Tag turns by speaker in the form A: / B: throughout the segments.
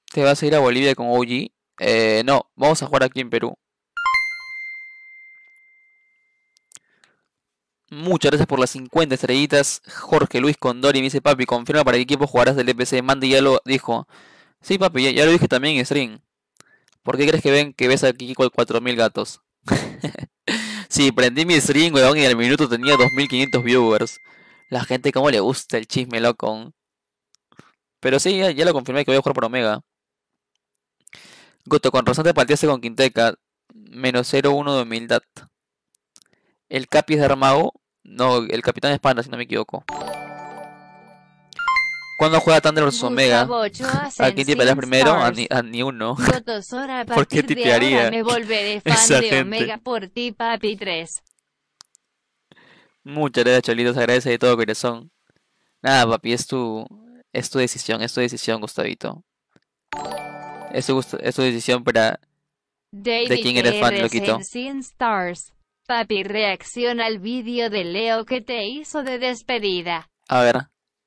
A: ¿Te vas a ir a Bolivia con OG? No, vamos a jugar aquí en Perú. Muchas gracias por las 50 estrellitas. Jorge Luis Condori me dice, papi, confirma para qué equipo jugarás del EPC. Mandy ya lo dijo. Sí, papi, ya lo dije también en stream. ¿Por qué crees que ves aquí con 4000 gatos? Sí, prendí mi stream, weón, y al minuto tenía 2500 viewers. La gente cómo le gusta el chisme, loco. Pero sí, ya lo confirmé que voy a jugar por Omega. Goto, con razón te partiaste con Quinteca. Menos 0,1 de humildad. ¿El Capi es de Armago? No, el Capitán es Panda, si no me equivoco. ¿Cuándo juega Thunder vs Omega? ¿A quién te peleas primero? A ni uno. ¿Por qué tipearía?
B: Me volveré fan
A: Esa
B: de
A: gente.
B: Omega por ti, papi 3.
A: Muchas gracias, Cholitos, agradece de todo corazón. Nada, papi, es tu decisión, Gustavito. Es tu decisión para...
B: David
A: quién eres fan,
B: R.
A: loquito?
B: Sensing Stars. Papi, reacciona al vídeo de Leo que te hizo de despedida.
A: A ver.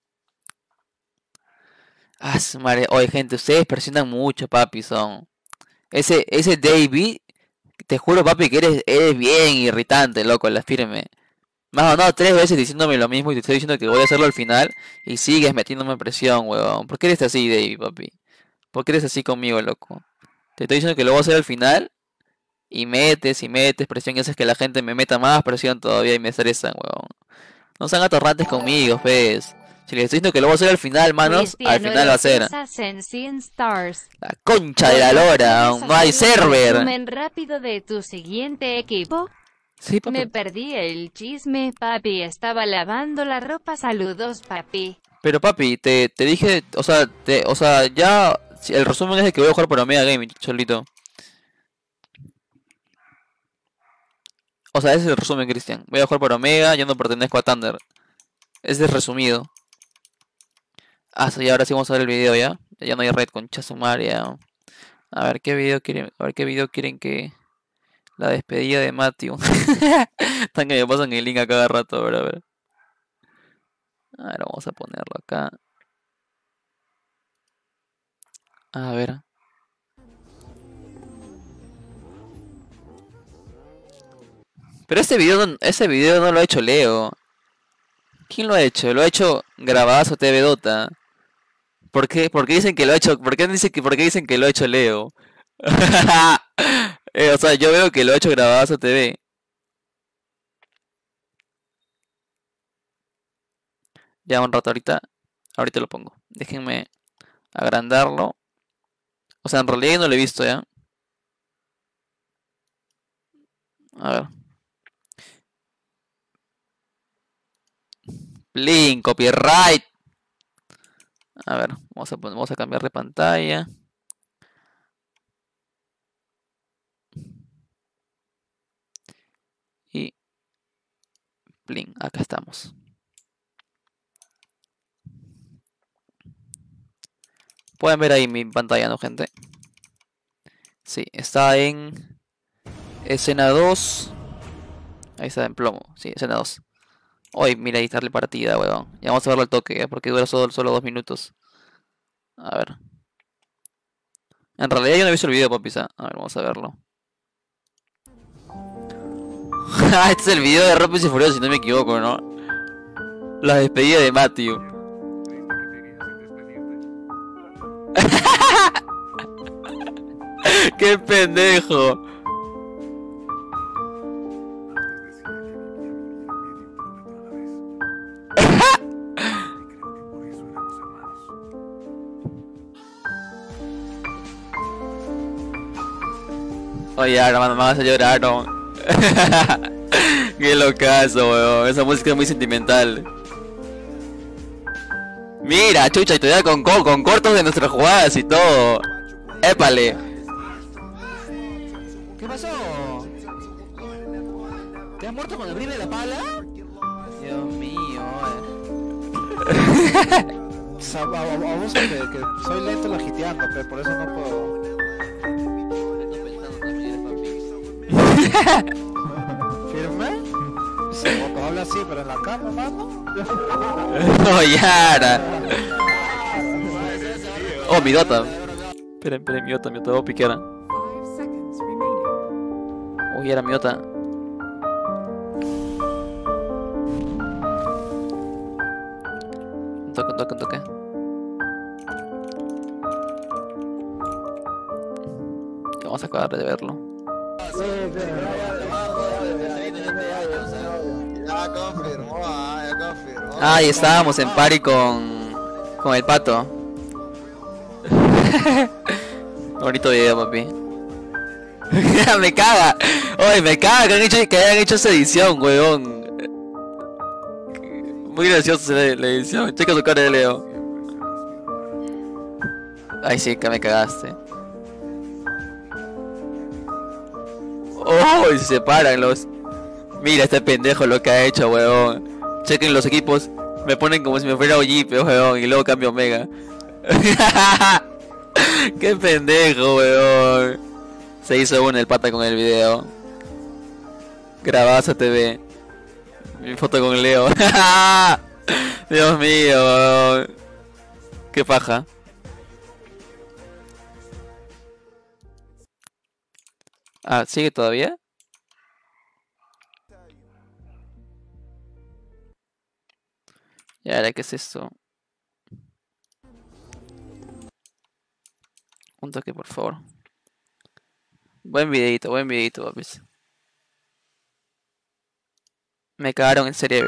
A: Ah, su madre. Oye, gente, ustedes presionan mucho, papi, son. Ese David, te juro, papi, que eres bien irritante, loco, la firme. Me has mandado 3 veces diciéndome lo mismo y te estoy diciendo que voy a hacerlo al final y sigues metiéndome presión, huevón. ¿Por qué eres así, David, papi? ¿Por qué eres así conmigo, loco? Te estoy diciendo que lo voy a hacer al final y metes presión y haces que la gente me meta más presión todavía y me estresan, huevón. No sean atorrantes conmigo, pues. Si les estoy diciendo que lo voy a hacer al final, manos, al final va a ser.
B: Sensing Stars.
A: La concha de la lora, no hay server.
B: Resumen rápido de tu siguiente equipo.
A: Sí, papi.
B: Me perdí el chisme, papi. Estaba lavando la ropa. Saludos, papi.
A: Pero papi, te dije, o sea, ya el resumen es de que voy a jugar por Omega Gaming, solito. O sea, ese es el resumen, Cristian. Voy a jugar por Omega, yo no pertenezco a Thunder. Ese es resumido. Ah, sí, ahora sí vamos a ver el video ya. Ya no hay red, concha sumaria. A ver qué video quieren que... La despedida de Matthew. Están que me pasan el link a cada rato, a ver. A ver, vamos a ponerlo acá. A ver. Pero ese video no lo ha hecho Leo. ¿Quién lo ha hecho? Lo ha hecho Grabadazo TV Dota. ¿Por qué dicen que lo ha hecho? ¿Por qué dicen que lo ha hecho Leo? O sea, yo veo que lo ha hecho Grabadazo TV. Ya un rato ahorita lo pongo. Déjenme agrandarlo. O sea, en realidad yo no lo he visto ya. A ver. Link, copyright. A ver, vamos a cambiar de pantalla. Y Blink, acá estamos. Pueden ver ahí mi pantalla, ¿no, gente? Sí, está en escena 2. Ahí está en plomo, sí, escena 2. Hoy, mira, ahí está la partida, weón. Ya vamos a verlo al toque, ¿eh? Porque dura solo 2 minutos. A ver. En realidad yo no he visto el video, papis. A ver, vamos a verlo. Este es el video de Rápidos y Furiosos, si no me equivoco, ¿no? La despedida de Matthew. ¡Qué pendejo! Oye, ahora me vas a llorar, ¿no? Qué locazo, weón. Esa música es muy sentimental. Mira, chucha, y todavía con cortos de nuestras jugadas y todo. Épale. ¿Qué pasó? ¿Te has muerto con el brillo de la pala? Dios mío.
C: Vamos que soy lento lagiteando, pero por eso no puedo. ¿Firme? Cuando habla así, pero en la cama, mano.
A: No, Yara. Oh, mi Dota. Esperen, Miota, voy a piquear.
D: 5 seconds remaining.
A: Uy, era Miota. Un toque. Vamos a acabar de verlo.
E: Ya confirmó, ya confirmó.
A: Ah, y estábamos en party con el pato. Bonito video, papi. Me caga. Oye, me caga que hayan hecho esa edición, weón. Muy gracioso la edición. Checa su cara de Leo. Ay, sí, que me cagaste. Oh, y se separan los. Mira este pendejo lo que ha hecho, weón. Chequen los equipos. Me ponen como si me fuera Ojipe, weón. Y luego cambio Omega. Qué pendejo, weón. Se hizo uno el pata con el video. Grabaza TV. Mi foto con Leo. Dios mío, weón. Qué paja. Ah, ¿sigue todavía? Y ahora, ¿qué es esto? Un toque, por favor. Buen videito, papis. Me cagaron el cerebro.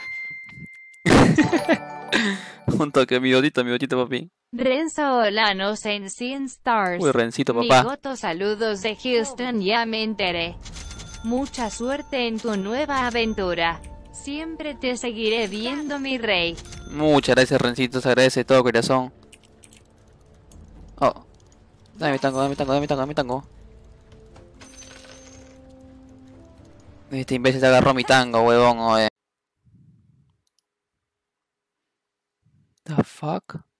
A: Un toque, mi godito, papi.
B: Renzo Olanos en 100 Stars.
A: Uy, Rencito, papá.
B: Migoto, saludos de Houston, ya me enteré. Mucha suerte en tu nueva aventura. Siempre te seguiré viendo, mi rey.
A: Muchas gracias, Rencito. Se agradece de todo corazón. Oh. Dame mi tango. Este imbécil se agarró mi tango, huevón, oe. The fuck?